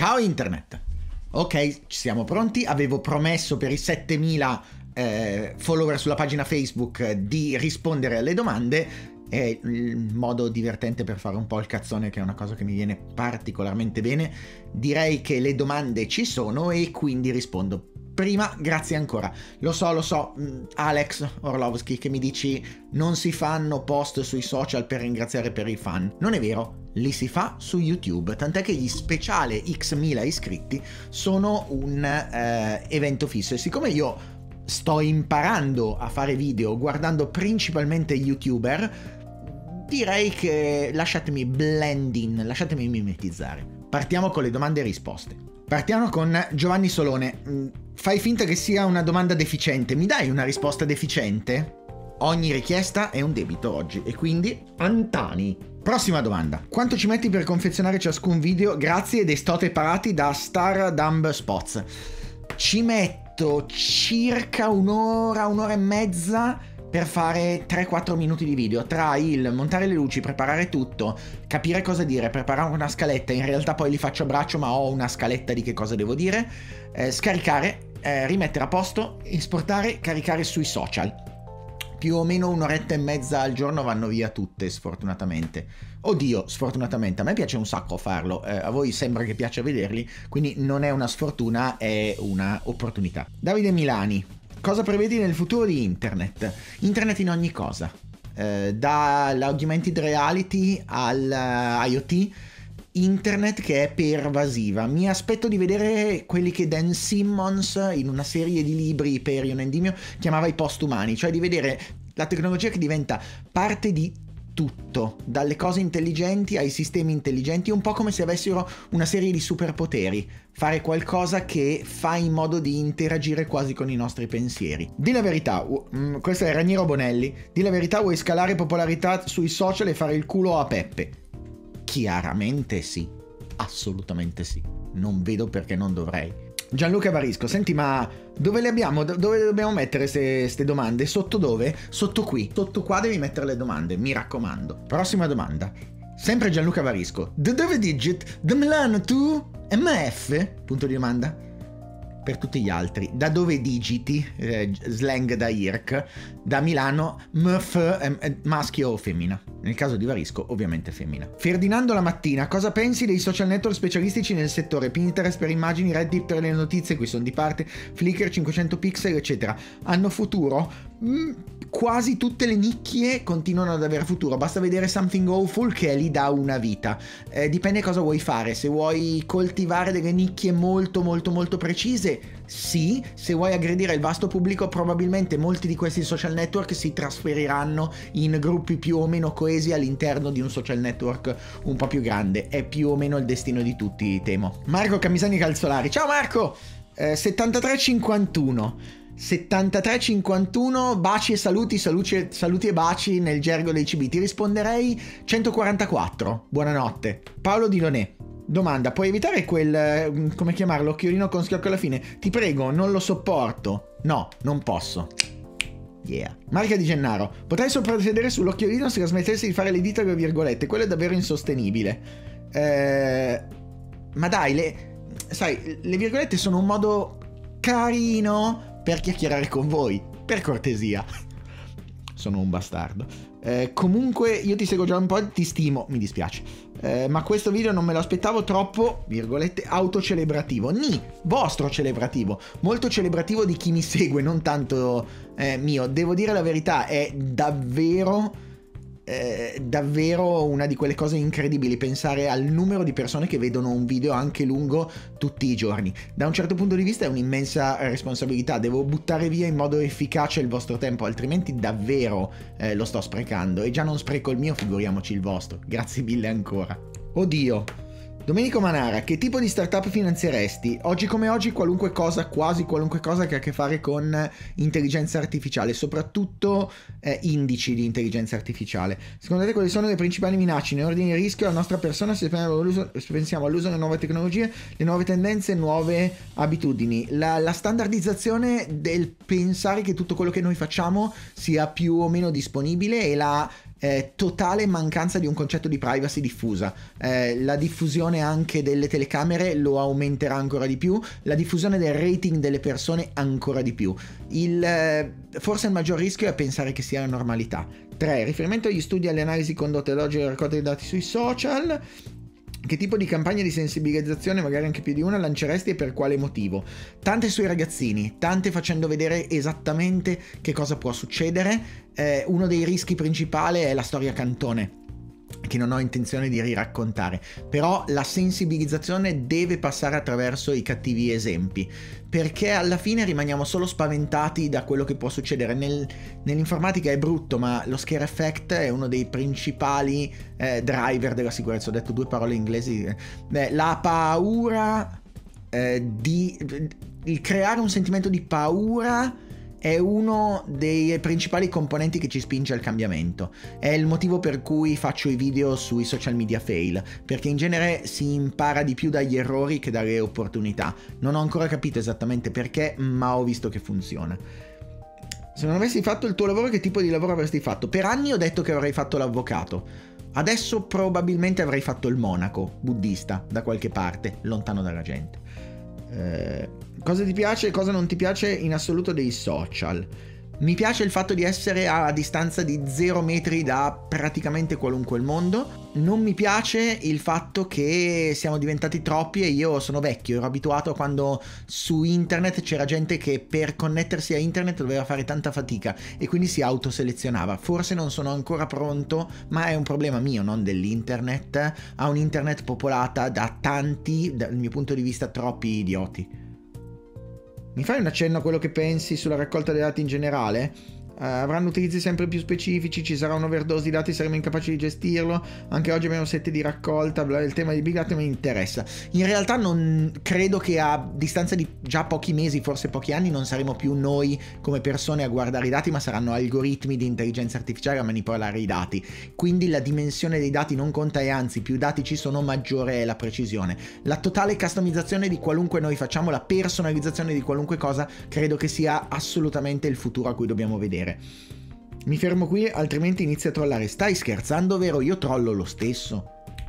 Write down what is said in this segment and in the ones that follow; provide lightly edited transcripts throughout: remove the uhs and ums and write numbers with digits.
Ciao internet. Ok, ci siamo pronti. Avevo promesso per i 7000 follower sulla pagina Facebook di rispondere alle domande. È il modo divertente per fare un po' il cazzone, che è una cosa che mi viene particolarmente bene. Direi che le domande ci sono e quindi rispondo. Prima, grazie ancora. Lo so, Alex Orlovsky, che mi dici non si fanno post sui social per ringraziare per i fan. Non è vero, li si fa su YouTube, tant'è che gli speciale X 1000 iscritti sono un evento fisso. E siccome io sto imparando a fare video guardando principalmente YouTuber, direi che lasciatemi blend in, lasciatemi mimetizzare. Partiamo con le domande e risposte. Partiamo con Giovanni Solone. Fai finta che sia una domanda deficiente, mi dai una risposta deficiente? Ogni richiesta è un debito oggi, e quindi Antani. Prossima domanda. Quanto ci metti per confezionare ciascun video? Grazie ed estote parati da Star Dumb Spots. Ci metto circa un'ora e mezza per fare 3-4 minuti di video, tra il montare le luci, preparare tutto, capire cosa dire, preparare una scaletta, in realtà poi li faccio a braccio ma ho una scaletta di che cosa devo dire, scaricare, rimettere a posto, esportare, caricare sui social. Più o meno un'oretta e mezza al giorno vanno via tutte, sfortunatamente. Oddio, sfortunatamente, a me piace un sacco farlo, a voi sembra che piaccia vederli, quindi non è una sfortuna, è una opportunità. Davide Milani. Cosa prevedi nel futuro di internet? Internet in ogni cosa, dall'augmented reality all'IoT, internet che è pervasiva. Mi aspetto di vedere quelli che Dan Simmons in una serie di libri, Hyperion e Endymion, chiamava i postumani, cioè di vedere la tecnologia che diventa parte di tutto, dalle cose intelligenti ai sistemi intelligenti, un po' come se avessero una serie di superpoteri, fare qualcosa che fa in modo di interagire quasi con i nostri pensieri. Di la verità, questo è Raniero Bonelli, di la verità, vuoi scalare popolarità sui social e fare il culo a Peppe? Chiaramente sì, assolutamente sì, non vedo perché non dovrei. Gianluca Barisco, senti, ma dove le abbiamo? Dove dobbiamo mettere queste domande? Sotto dove? Sotto qui. Sotto qua devi mettere le domande, mi raccomando. Prossima domanda. Sempre Gianluca Barisco. Da dove digit? Da Milano tu? MF? Punto di domanda. Per tutti gli altri, da dove digiti? Slang da IRC. Da Milano, MF, maschio o femmina? Nel caso di Varisco, ovviamente femmina. Ferdinando La Mattina, cosa pensi dei social network specialistici nel settore? Pinterest per immagini, Reddit per le notizie, qui sono di parte, Flickr, 500 pixel, eccetera. Hanno futuro? Quasi tutte le nicchie continuano ad avere futuro, basta vedere Something Awful che è lì da una vita. Dipende cosa vuoi fare, se vuoi coltivare delle nicchie molto precise, sì, se vuoi aggredire il vasto pubblico probabilmente molti di questi social network si trasferiranno in gruppi più o meno coesi all'interno di un social network un po' più grande, è più o meno il destino di tutti, temo. Marco Camisani Calzolari, ciao Marco! 7351, baci e saluti e baci nel gergo dei CB. Ti risponderei 144, buonanotte. Paolo Di Lonè, domanda, puoi evitare quel, come chiamarlo, occhiolino con schiocco alla fine? Ti prego, non lo sopporto. No, non posso. Yeah. Marica Di Gennaro, potrei soprassedere sull'occhiolino se la smettessi di fare le dita e le virgolette, quello è davvero insostenibile. Ma dai, sai, le virgolette sono un modo carino per chiacchierare con voi, per cortesia. Sono un bastardo. Comunque io ti seguo già un po', ti stimo, mi dispiace. Ma questo video non me lo aspettavo, troppo, virgolette, autocelebrativo. Vostro celebrativo. Molto celebrativo di chi mi segue, non tanto mio. Devo dire la verità, è davvero una di quelle cose incredibili pensare al numero di persone che vedono un video anche lungo tutti i giorni. Da un certo punto di vista è un'immensa responsabilità, devo buttare via in modo efficace il vostro tempo, altrimenti davvero lo sto sprecando, e già non spreco il mio, figuriamoci il vostro. Grazie mille ancora. Oddio. Domenico Manara, che tipo di startup finanzieresti? Oggi come oggi qualunque cosa, quasi qualunque cosa che ha a che fare con intelligenza artificiale, soprattutto indici di intelligenza artificiale. Secondo te quali sono le principali minacce in ordine di rischio alla nostra persona se pensiamo all'uso delle nuove tecnologie, le nuove tendenze, nuove abitudini? La standardizzazione del pensare che tutto quello che noi facciamo sia più o meno disponibile, e la totale mancanza di un concetto di privacy diffusa. La diffusione anche delle telecamere lo aumenterà ancora di più, la diffusione del rating delle persone ancora di più. Forse il maggior rischio è pensare che sia la normalità. 3. Riferimento agli studi e alle analisi condotte ad oggi e alla raccolta dei dati sui social. Che tipo di campagna di sensibilizzazione, magari anche più di una, lanceresti e per quale motivo? Tante sui ragazzini, tante facendo vedere esattamente che cosa può succedere. Uno dei rischi principali è la storia Cantone, che non ho intenzione di riraccontare, però la sensibilizzazione deve passare attraverso i cattivi esempi, perché alla fine rimaniamo solo spaventati da quello che può succedere. Nell'informatica è brutto, ma lo scare effect è uno dei principali driver della sicurezza. Ho detto 2 parole inglesi. La paura il creare un sentimento di paura è uno dei principali componenti che ci spinge al cambiamento. È il motivo per cui faccio i video sui social media fail, perché in genere si impara di più dagli errori che dalle opportunità. Non ho ancora capito esattamente perché, ma ho visto che funziona. Se non avessi fatto il tuo lavoro, che tipo di lavoro avresti fatto? Per anni ho detto che avrei fatto l'avvocato. Adesso probabilmente avrei fatto il monaco buddista da qualche parte, lontano dalla gente. Cosa ti piace e cosa non ti piace in assoluto dei social? Mi piace il fatto di essere a distanza di 0 metri da praticamente qualunque il mondo. Non mi piace il fatto che siamo diventati troppi e io sono vecchio, ero abituato a quando su internet c'era gente che per connettersi a internet doveva fare tanta fatica e quindi si autoselezionava. Forse non sono ancora pronto, ma è un problema mio, non dell'internet, a un internet popolata da tanti, dal mio punto di vista, troppi idioti. Mi fai un accenno a quello che pensi sulla raccolta dei dati in generale? Avranno utilizzi sempre più specifici, ci sarà un'overdose di dati, saremo incapaci di gestirlo. Anche oggi abbiamo 7 di raccolta, il tema di Big Data mi interessa. In realtà non credo che a distanza di già pochi mesi, forse pochi anni, non saremo più noi come persone a guardare i dati, ma saranno algoritmi di intelligenza artificiale a manipolare i dati. Quindi la dimensione dei dati non conta e anzi più dati ci sono maggiore è la precisione. La totale customizzazione di qualunque noi facciamo, la personalizzazione di qualunque cosa, credo che sia assolutamente il futuro a cui dobbiamo vedere. Mi fermo qui, altrimenti inizio a trollare. Stai scherzando, vero? Io trollo lo stesso.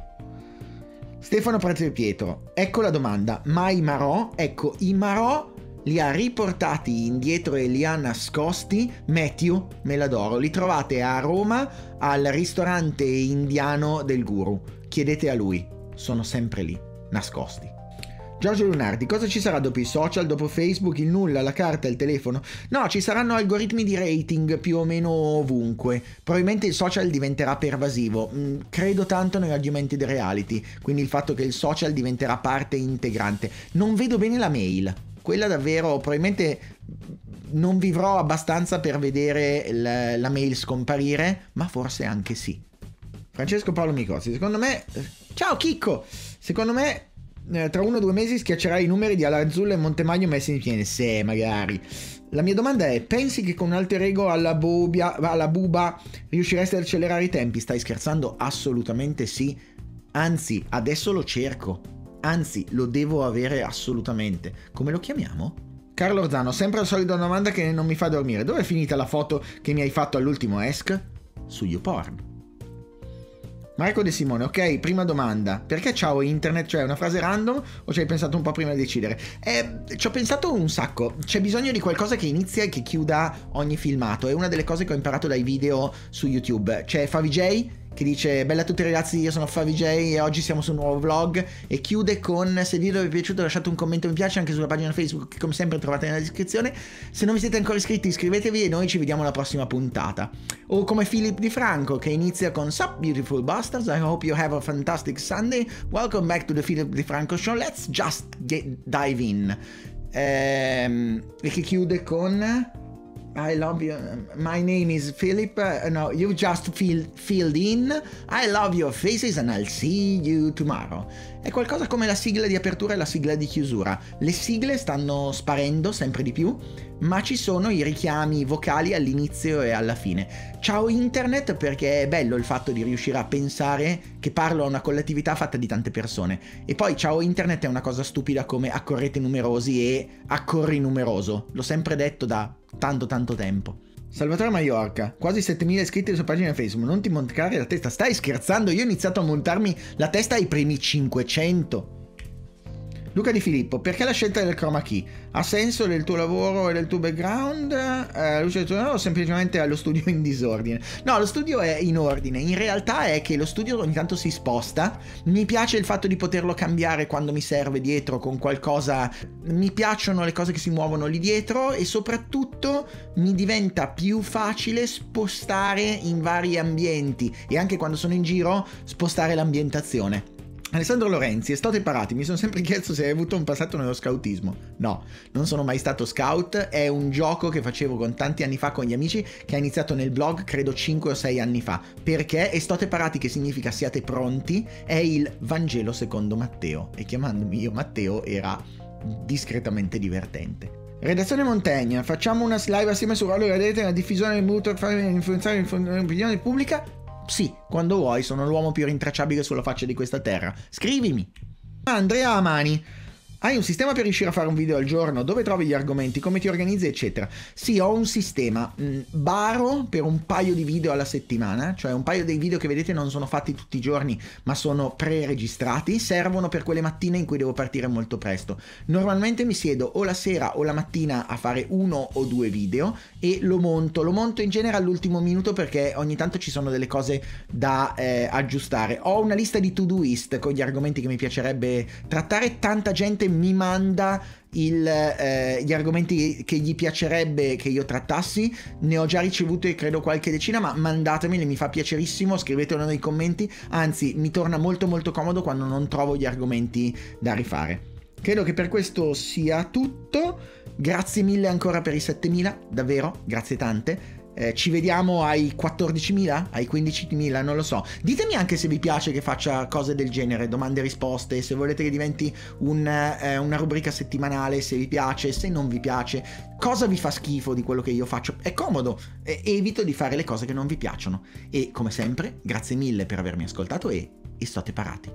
Stefano Prezio Pietro, ecco la domanda. Ma i Marò? Ecco, i Marò li ha riportati indietro e li ha nascosti Matthew Meladoro. Li trovate a Roma al ristorante indiano del Guru. Chiedete a lui, sono sempre lì, nascosti. Giorgio Lunardi, cosa ci sarà dopo i social, dopo Facebook, il nulla, la carta, il telefono? No, ci saranno algoritmi di rating più o meno ovunque. Probabilmente il social diventerà pervasivo. Credo tanto negli augmented reality, quindi il fatto che il social diventerà parte integrante. Non vedo bene la mail. Quella davvero, probabilmente non vivrò abbastanza per vedere la mail scomparire, ma forse anche sì. Francesco Paolo Micozzi, secondo me... Ciao Chicco! Secondo me... tra 1 o 2 mesi schiaccerai i numeri di Alazzullo e Montemaglio messi insieme. Se magari. La mia domanda è: pensi che con un alter ego alla buba riusciresti ad accelerare i tempi? Stai scherzando? Assolutamente sì. Anzi, adesso lo cerco. Anzi, lo devo avere assolutamente. Come lo chiamiamo? Carlo Orzano, sempre la solita domanda che non mi fa dormire. Dove è finita la foto che mi hai fatto all'ultimo ESC? Su YouPorn. Marco De Simone, ok, prima domanda. Perché ciao internet? Cioè una frase random o ci hai pensato un po' prima di decidere? Ci ho pensato un sacco. C'è bisogno di qualcosa che inizia e che chiuda ogni filmato. È una delle cose che ho imparato dai video su YouTube. C'è Favij che dice: bella a tutti ragazzi, io sono Favij e oggi siamo su un nuovo vlog, e chiude con: se il video vi è piaciuto lasciate un commento mi piace anche sulla pagina Facebook che come sempre trovate nella descrizione. Se non vi siete ancora iscritti iscrivetevi e noi ci vediamo alla prossima puntata. O come Philip Di Franco che inizia con: sup beautiful bastards, I hope you have a fantastic Sunday, welcome back to the Philip Di Franco show, let's just dive in. E che chiude con: I love you. My name is Philip. No, you just filled in. I love your faces and I'll see you tomorrow. È qualcosa come la sigla di apertura e la sigla di chiusura. Le sigle stanno sparendo sempre di più, ma ci sono i richiami vocali all'inizio e alla fine. Ciao internet, perché è bello il fatto di riuscire a pensare che parlo a una collettività fatta di tante persone. E poi ciao internet è una cosa stupida come accorrete numerosi e accorri numeroso. L'ho sempre detto da tanto tempo. Salvatore Maiorca, quasi 7000 iscritti sulla pagina Facebook, non ti montare la testa, stai scherzando? Io ho iniziato a montarmi la testa ai primi 500. Luca Di Filippo, perché la scelta del chroma key? Ha senso del tuo lavoro e del tuo background? Luce del tuo lavoro o semplicemente allo studio in disordine? No, lo studio è in ordine, in realtà è che lo studio ogni tanto si sposta, mi piace il fatto di poterlo cambiare quando mi serve dietro con qualcosa, mi piacciono le cose che si muovono lì dietro e soprattutto mi diventa più facile spostare in vari ambienti e anche quando sono in giro spostare l'ambientazione. Alessandro Lorenzi, e state parati, mi sono sempre chiesto se hai avuto un passato nello scoutismo. No, non sono mai stato scout, è un gioco che facevo con tanti anni fa con gli amici, che ha iniziato nel blog credo 5 o 6 anni fa. Perché? E state parati, che significa siate pronti, è il Vangelo secondo Matteo, e chiamandomi io Matteo era discretamente divertente. Redazione Montagna, facciamo una live assieme su ruolo rete nella diffusione del mutuo per far influenzare l'opinione pubblica? Sì, quando vuoi, sono l'uomo più rintracciabile sulla faccia di questa terra. Scrivimi. Andrea Amani, hai un sistema per riuscire a fare un video al giorno? Dove trovi gli argomenti? Come ti organizzi? Eccetera. Sì, ho un sistema. Baro per un paio di video alla settimana, cioè un paio dei video che vedete non sono fatti tutti i giorni, ma sono pre-registrati, servono per quelle mattine in cui devo partire molto presto. Normalmente mi siedo o la sera o la mattina a fare 1 o 2 video e lo monto in genere all'ultimo minuto perché ogni tanto ci sono delle cose da aggiustare. Ho una lista di to-doist con gli argomenti che mi piacerebbe trattare, tanta gente mi manda gli argomenti che gli piacerebbe che io trattassi, ne ho già ricevute credo qualche decina, ma mandatemeli, mi fa piacerissimo, scrivetelo nei commenti, anzi mi torna molto molto comodo quando non trovo gli argomenti da rifare. Credo che per questo sia tutto, grazie mille ancora per i 7000, davvero, grazie tante. Ci vediamo ai 14.000, ai 15.000, non lo so. Ditemi anche se vi piace che faccia cose del genere, domande e risposte, se volete che diventi una rubrica settimanale, se vi piace, se non vi piace, cosa vi fa schifo di quello che io faccio. È comodo, evito di fare le cose che non vi piacciono. E come sempre, grazie mille per avermi ascoltato e state parati.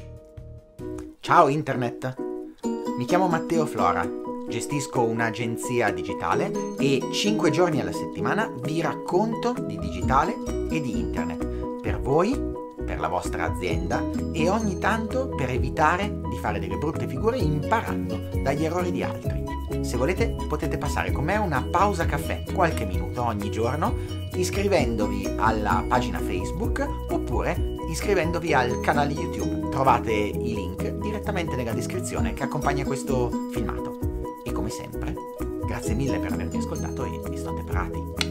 Ciao Internet, mi chiamo Matteo Flora. Gestisco un'agenzia digitale e 5 giorni alla settimana vi racconto di digitale e di internet. Per voi, per la vostra azienda e ogni tanto per evitare di fare delle brutte figure imparando dagli errori di altri. Se volete potete passare con me una pausa caffè, qualche minuto ogni giorno, iscrivendovi alla pagina Facebook oppure iscrivendovi al canale YouTube. Trovate i link direttamente nella descrizione che accompagna questo filmato. E come sempre, grazie mille per avermi ascoltato e state parati.